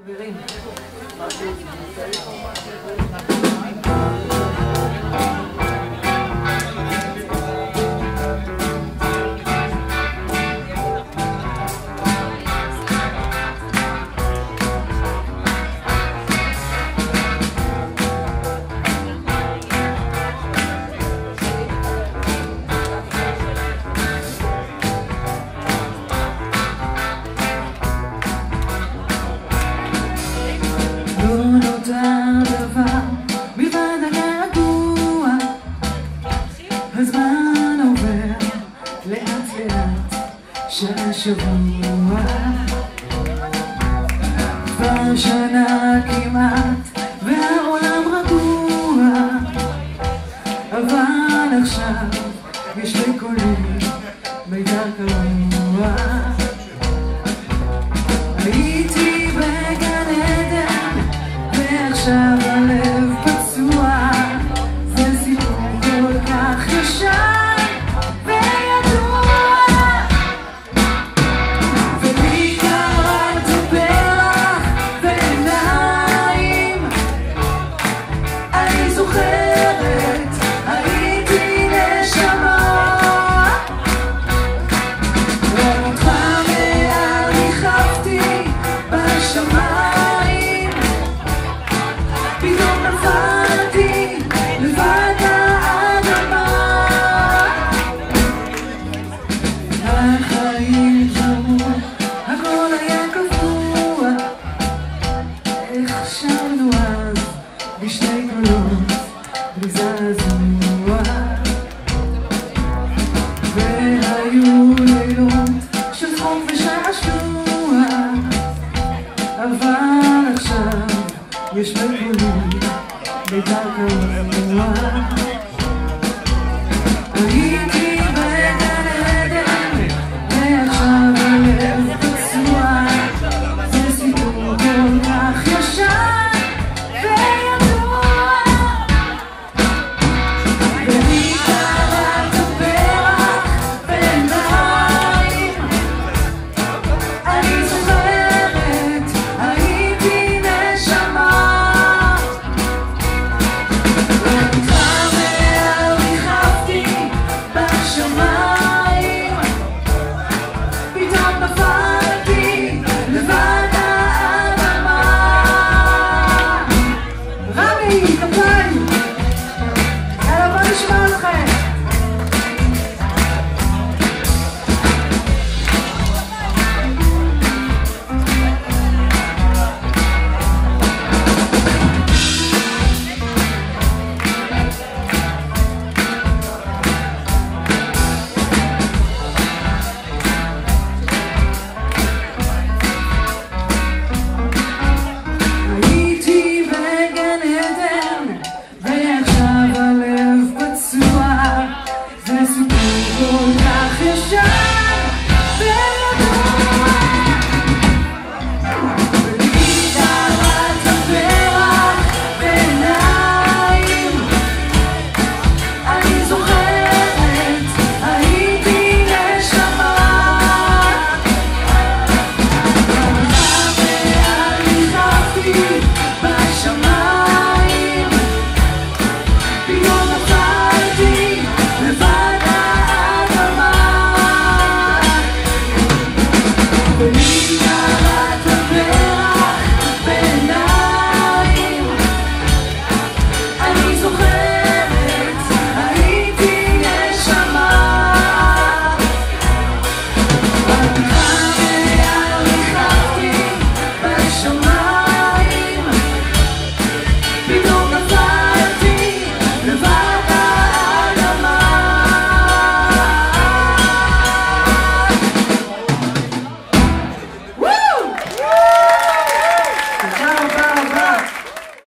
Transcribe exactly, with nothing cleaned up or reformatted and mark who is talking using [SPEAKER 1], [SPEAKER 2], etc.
[SPEAKER 1] הזמן עובר לאט לאט שעה שבוע כבר שנה כמעט והעולם רגוע אבל עכשיו יש בקולי מידע קרוע הייתי בגן עדן ועכשיו הלב פצוע זה סיפור כל כך ישן וידוע ובעיקר רק פרח ועיניים אני זוכרת הייתי נשמה רואה אותך מעל ריחפתי בשמיים פתאום נפלתי לבד האדמה החיים התלמו הכל היה קבוע איך חשבנו אז בשני קולות בלי זעזוע והיו לילות של חום ושעשוע אבל עכשיו יש בקולי מידע קרוע